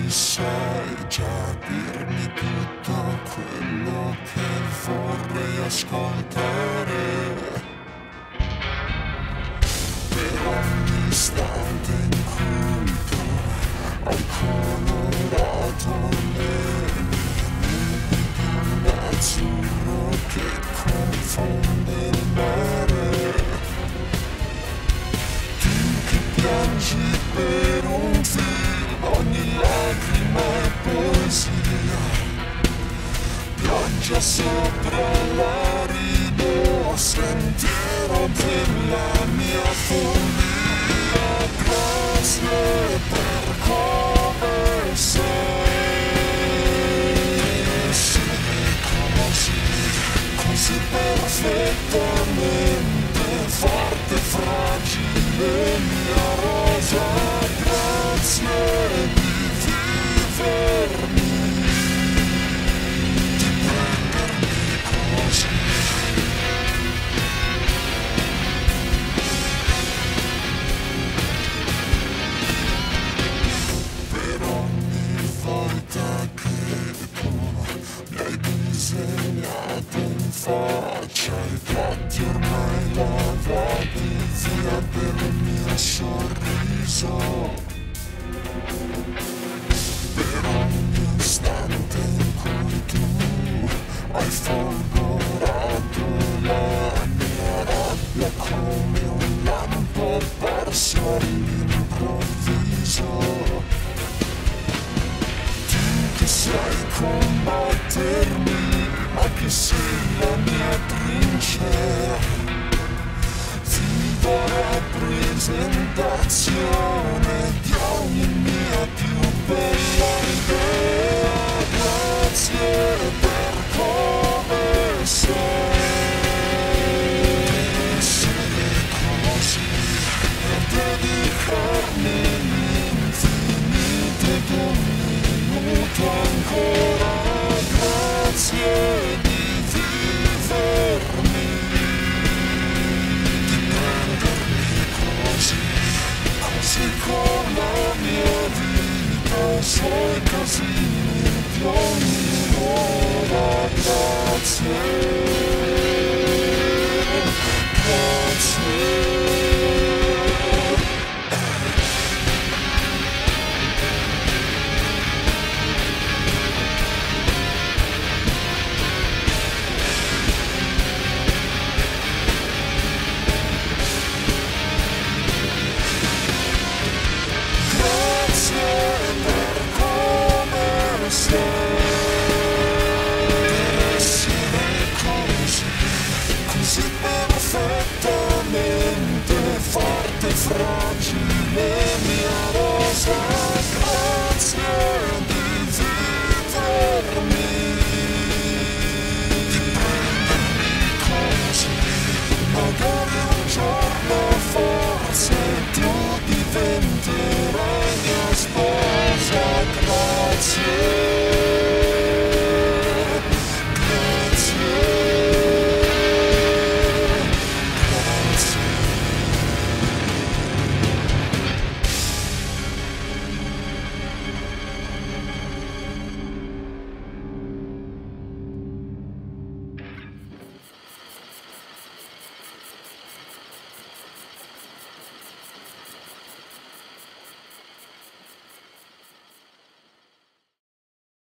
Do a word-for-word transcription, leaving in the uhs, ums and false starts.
sai già dirmi tutto quello che vorrei ascoltare. Per ogni istante in cui tu hai colorato le mie nubi di un azzurro che confonde il mare. Tu che piangi per un film, ogni lacrima è poesia. Pioggia sopra l'arido sentiero della mia follia. Grazie per come sei. Sei così, così perfettamente forte, fragile, mia rosa. Grazie di vivermi, di prendermi così. Per ogni volta che tu mi hai disegnato in faccia i tratti ormai lavati via del mio sorriso. Per ogni istante in cui tu hai folgorato la mia rabbia come un lampo perso all'improvviso. Tu che sai combattermi, ma che sei la mia trincea. Viva rappresentazione di ogni mia più bella idea. Grazie per come sei. Sei così per dedicarmi l'infinito ed un minuto ancora. Grazie di vivermi, di prendermi così, così con la mia vita, i suoi casini di ogni ora. Grazie, grazie. Perfettamente forte, fragile, mia rosa. Grazie di vivermi, di prendermi così. Magari un giorno forse tu diventerai mia sposa. Grazie.